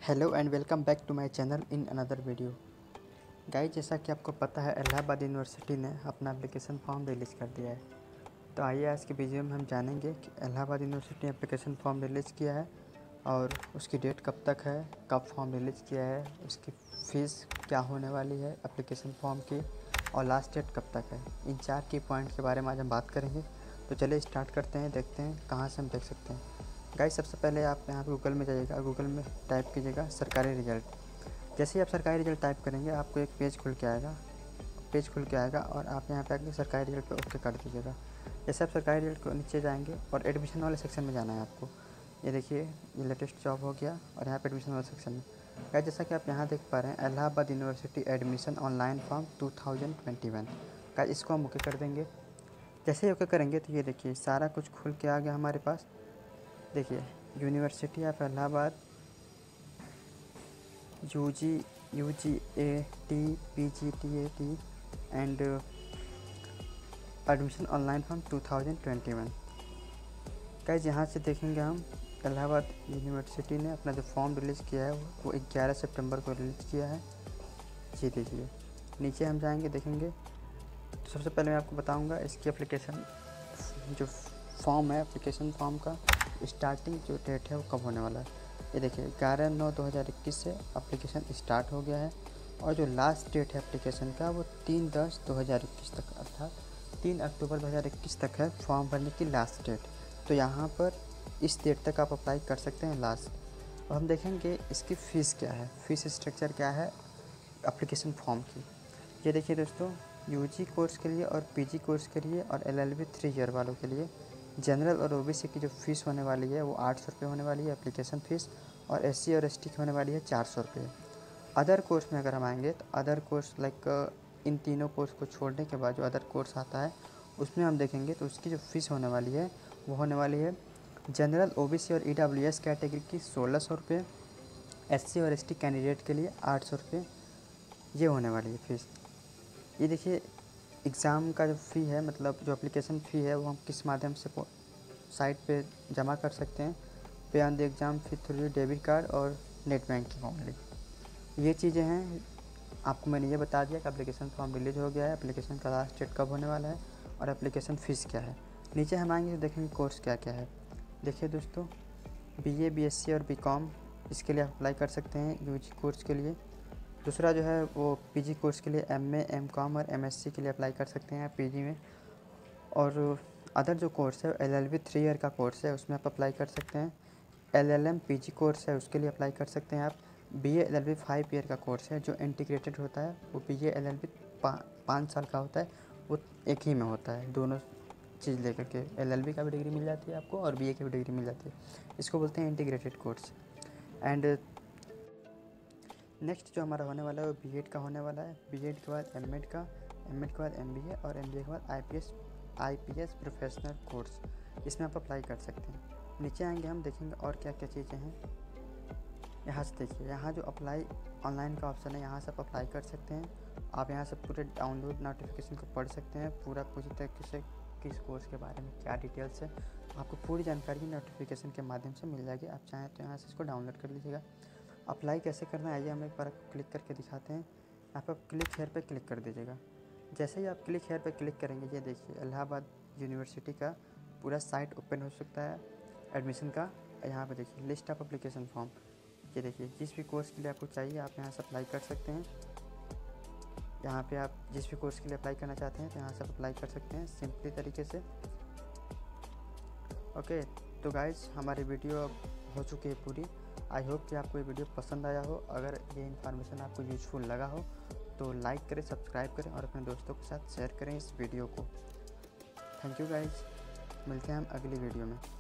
Hello and welcome back to my channel in another video. Guys, जैसा कि आपको पता है इलाहाबाद यूनिवर्सिटी ने अपना एप्लीकेशन फॉर्म रिलीज़ कर दिया है। तो आइए आज के वीडियो में हम जानेंगे कि इलाहाबाद यूनिवर्सिटी ने एप्लीकेशन फॉर्म रिलीज़ किया है और उसकी डेट कब तक है, कब फॉर्म रिलीज़ किया है, उसकी फ़ीस क्या होने वाली है एप्लीकेशन फॉर्म की और लास्ट डेट कब तक है। इन 4 की पॉइंट के बारे में आज हम बात करेंगे। तो चलिए स्टार्ट करते हैं, देखते हैं कहाँ से हम देख सकते हैं। गाइस, सबसे पहले आप यहाँ पे गूगल में जाइएगा, गूगल में टाइप कीजिएगा सरकारी रिज़ल्ट। जैसे ही आप सरकारी रिज़ल्ट टाइप करेंगे आपको एक पेज खुल के आएगा और आप यहाँ पे आके सरकारी रिज़ल्ट पे ओके कर दीजिएगा। जैसे आप सरकारी रिज़ल्ट को नीचे जाएंगे और एडमिशन वाले सेक्शन में जाना है आपको। ये देखिए, ये लेटेस्ट जॉब हो गया और यहाँ पे एडमिशन वाले सेक्शन में गाइस, जैसा कि आप यहाँ देख पा रहे हैं Allahabad university admission online form 2021। Guys, इसको हम ओके कर देंगे। जैसे ही ओके करेंगे तो ये देखिए सारा कुछ खुल के आ गया हमारे पास। देखिए, university of Allahabad UGAT PGTAT and admission online form 2021। Guys, यहाँ से देखेंगे हम इलाहाबाद यूनिवर्सिटी ने अपना जो फॉर्म रिलीज़ किया है वो 11 सितंबर को रिलीज़ किया है। जी देखिए, नीचे हम जाएंगे देखेंगे तो सबसे पहले मैं आपको बताऊंगा इसकी एप्लीकेशन जो फॉर्म है, एप्लीकेशन फॉर्म का स्टार्टिंग जो डेट है वो कब होने वाला है। ये देखिए 11/9/2021 से एप्लीकेशन स्टार्ट हो गया है और जो लास्ट डेट है एप्लीकेशन का वो 3/10/2021 तक, अर्थात 3 अक्टूबर 2021 तक है फॉर्म भरने की लास्ट डेट। तो यहाँ पर इस डेट तक आप अप्लाई कर सकते हैं लास्ट। और हम देखेंगे इसकी फ़ीस क्या है, फ़ीस स्ट्रक्चर क्या है एप्लीकेशन फॉर्म की। ये देखिए दोस्तों, यूजी कोर्स के लिए और पीजी कोर्स के लिए और LLB 3 ईयर वालों के लिए जनरल और ओबीसी की जो फ़ीस होने वाली है वो 800 रुपये होने वाली है एप्लीकेशन फ़ीस, और SC और ST की होने वाली है 400 रुपये। अदर कोर्स में अगर हम आएंगे तो अदर कोर्स लाइक इन तीनों कोर्स को छोड़ने के बाद जो अदर कोर्स आता है उसमें हम देखेंगे तो उसकी जो फ़ीस होने वाली है वो होने वाली है जनरल, OBC और EWS कैटेगरी की 1600 रुपये, SC और ST कैंडिडेट के लिए 800 रुपये, ये होने वाली है फ़ीस। ये देखिए एग्ज़ाम का जो फ़ी है, मतलब जो एप्लीकेशन फ़ी है वो हम किस माध्यम से साइट पे जमा कर सकते हैं। Pay on the exam fee through debit card और नेट बैंकिंग ओनली। ये चीज़ें हैं, आपको मैंने ये बता दिया कि एप्लीकेशन फॉर्म रिलीज़ हो गया है, एप्लीकेशन का लास्ट डेट कब होने वाला है और एप्लीकेशन फ़ीस क्या है। नीचे हम आएंगे तो देखेंगे कोर्स क्या क्या है। देखिए दोस्तों, BA BSc और BCom इसके लिए आप अप्लाई कर सकते हैं यूजी कोर्स के लिए। दूसरा जो है वो पीजी कोर्स के लिए MA MCom और MSc के लिए अप्लाई कर सकते हैं पीजी में। और अदर जो कोर्स है LLB 3 ईयर का कोर्स है उसमें आप अप्लाई कर सकते हैं। LLM PG कोर्स है उसके लिए अप्लाई कर सकते हैं आप। BA LLB 5 ईयर का कोर्स है जो इंटीग्रेटेड होता है, वो BA LLB 5 साल का होता है, वो एक ही में होता है। दोनों चीज़ लेकर के LLB का भी डिग्री मिल जाती है आपको और BA की भी डिग्री मिल जाती है। इसको बोलते हैं इंटीग्रेटेड कोर्स। एंड नेक्स्ट जो हमारा होने वाला है वो B.Ed का होने वाला है। B.Ed के बाद M.Ed का, M.Ed के बाद MBA और MBA के बाद IPS प्रोफेशनल कोर्स, इसमें आप अप्लाई कर सकते हैं। नीचे आएंगे हम देखेंगे और क्या क्या चीज़ें हैं। यहाँ से देखिए, यहाँ जो अप्लाई ऑनलाइन का ऑप्शन है यहाँ से आप अप्लाई कर सकते हैं। आप यहाँ से पूरे डाउनलोड नोटिफिकेशन को पढ़ सकते हैं, पूरा पूरी तरीके से किस कोर्स के बारे में क्या डिटेल्स है, आपको पूरी जानकारी नोटिफिकेशन के माध्यम से मिल जाएगी। आप चाहें तो यहाँ से इसको डाउनलोड कर लीजिएगा। अप्लाई कैसे करना है आइए हम एक बार क्लिक करके दिखाते हैं। यहाँ पर क्लिक हेयर पे क्लिक कर दीजिएगा। जैसे ही आप क्लिक हेयर पे क्लिक करेंगे ये देखिए इलाहाबाद यूनिवर्सिटी का पूरा साइट ओपन हो सकता है एडमिशन का। यहाँ पे देखिए लिस्ट ऑफ एप्लीकेशन फॉर्म, ये देखिए जिस भी कोर्स के लिए आपको चाहिए आप यहाँ से अप्लाई कर सकते हैं। यहाँ पे आप जिस भी कोर्स के लिए अप्लाई करना चाहते हैं तो यहाँ से आप अप्लाई कर सकते हैं सिंपली तरीके से। ओके, तो गाइज हमारी वीडियो अब हो चुकी है पूरी। आई होप कि आपको ये वीडियो पसंद आया हो। अगर ये इन्फॉर्मेशन आपको यूजफुल लगा हो तो लाइक करें, सब्सक्राइब करें और अपने दोस्तों के साथ शेयर करें इस वीडियो को। थैंक यू गाइज, मिलते हैं हम अगली वीडियो में।